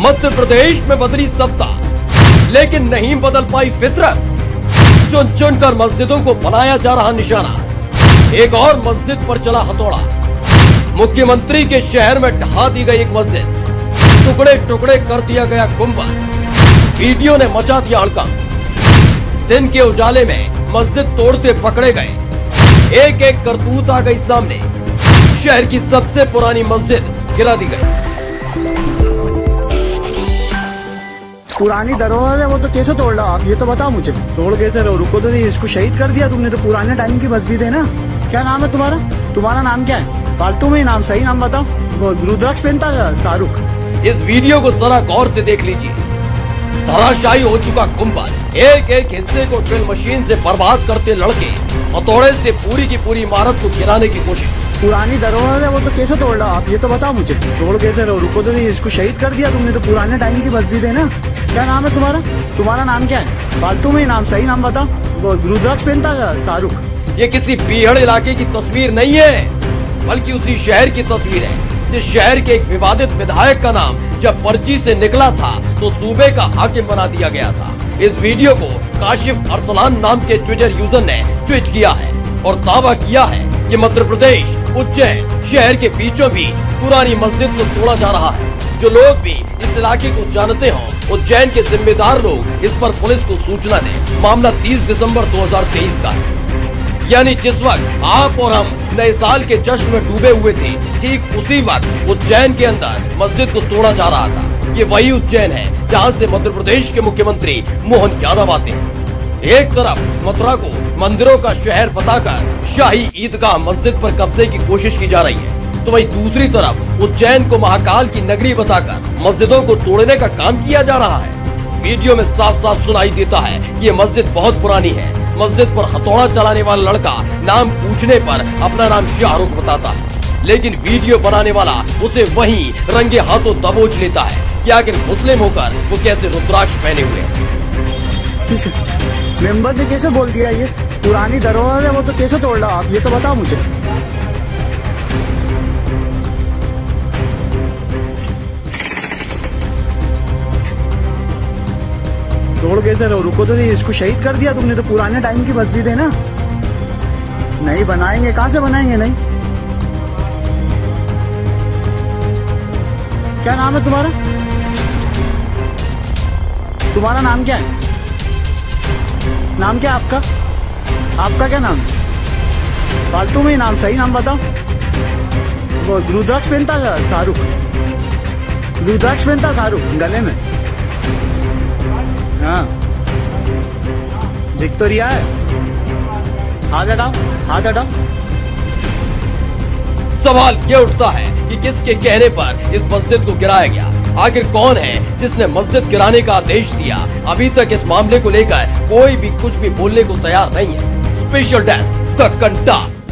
मध्य प्रदेश में बदली सत्ता, लेकिन नहीं बदल पाई फितरत। चुन चुन कर मस्जिदों को बनाया जा रहा निशाना। एक और मस्जिद पर चला हथौड़ा। मुख्यमंत्री के शहर में ढहा दी गई एक मस्जिद, टुकड़े टुकड़े कर दिया गया गुंबद। वीडियो ने मचा दिया हड़कंप। दिन के उजाले में मस्जिद तोड़ते पकड़े गए। एक एक करतूत आ गई सामने। शहर की सबसे पुरानी मस्जिद गिरा दी गई। पुरानी धरोहर है, वो तो कैसे तोड़ रहा आप, ये तो बताओ मुझे। तोड़ कैसे रहो, रुको तो इसको शहीद कर दिया तुमने तो। पुराने टाइम की मस्जिद है ना। क्या नाम है तुम्हारा? तुम्हारा नाम क्या है? फालतू में नाम, सही नाम बताओ। वो रुद्राक्ष पहनता है शाहरुख। इस वीडियो को जरा गौर से देख लीजिए। धराशायी हो चुका गुंबद, एक एक हिस्से को ड्रिल मशीन से बर्बाद करते लड़के हथौड़े से पूरी की पूरी इमारत को गिराने की कोशिश। पुरानी धरोहर है, वो तो कैसे तोड़ रहा आप, ये तो बताओ मुझे। तोड़ कैसे रहो, रुको तो इसको शहीद कर दिया तुमने तो। पुराने टाइम की मस्जिद है ना। क्या नाम है तुम्हारा? तुम्हारा नाम क्या है? फालतू में नाम, सही नाम बताओ। वो रुद्राक्ष पहनता है शाहरुख। ये किसी बीहड़ इलाके की तस्वीर नहीं है, बल्कि उसी शहर की तस्वीर है जिस शहर के एक विवादित विधायक का नाम जब पर्ची से निकला था तो सूबे का हाकिम बना दिया गया था। इस वीडियो को काशिफ अरसलान नाम के ट्विटर यूजर ने ट्वीट किया है और दावा किया है कि मध्य प्रदेश उज्जैन शहर के बीचों बीच पुरानी मस्जिद को तोड़ा जा रहा है। जो लोग भी इस इलाके को जानते हों, उज्जैन के जिम्मेदार लोग इस पर पुलिस को सूचना दें। मामला 30 दिसंबर 2023 का है, यानी जिस वक्त आप और हम नए साल के जश्न में डूबे हुए थे, ठीक उसी वक्त उज्जैन के अंदर मस्जिद को तोड़ा जा रहा था। ये वही उज्जैन है जहां से मध्य प्रदेश के मुख्यमंत्री मोहन यादव आते हैं। एक तरफ मथुरा को मंदिरों का शहर बताकर शाही ईदगाह मस्जिद पर कब्जे की कोशिश की जा रही है, तो वहीं दूसरी तरफ उज्जैन को महाकाल की नगरी बताकर मस्जिदों को तोड़ने का काम किया जा रहा है। वीडियो में साफ साफ सुनाई देता है कि ये मस्जिद बहुत पुरानी है। मस्जिद पर हथौड़ा चलाने वाला लड़का नाम पूछने पर अपना नाम शाहरुख बताता है, लेकिन वीडियो बनाने वाला उसे वहीं रंगे हाथों दबोच लेता है कि आखिर मुस्लिम होकर वो कैसे रुद्राक्ष पहने हुए हैं। मेंबर ने कैसे बोल दिया ये पुरानी धरोहर है, वो तो कैसे तोड़ रहा आप, ये तो बताओ मुझे। तोड़ कैसे रहो, रुको तो इसको शहीद कर दिया तुमने तो। पुराने टाइम की मस्जिद है ना। नहीं बनाएंगे, कहां से बनाएंगे? नहीं। क्या नाम है तुम्हारा? तुम्हारा नाम क्या है? नाम क्या आपका? आपका क्या नाम? फालतू में नाम, सही नाम बताओ। वो रुद्राक्ष पहनता है शाहरुख। रुद्राक्ष पहनता शाहरुख गले में। हाँ दिख तो रिया है। हाथ हटाओ, हाथ हटाओ। सवाल ये उठता है कि किसके कहने पर इस मस्जिद को गिराया गया। आखिर कौन है जिसने मस्जिद गिराने का आदेश दिया? अभी तक इस मामले को लेकर कोई भी कुछ भी बोलने को तैयार नहीं है। स्पेशल डेस्क द कंटा।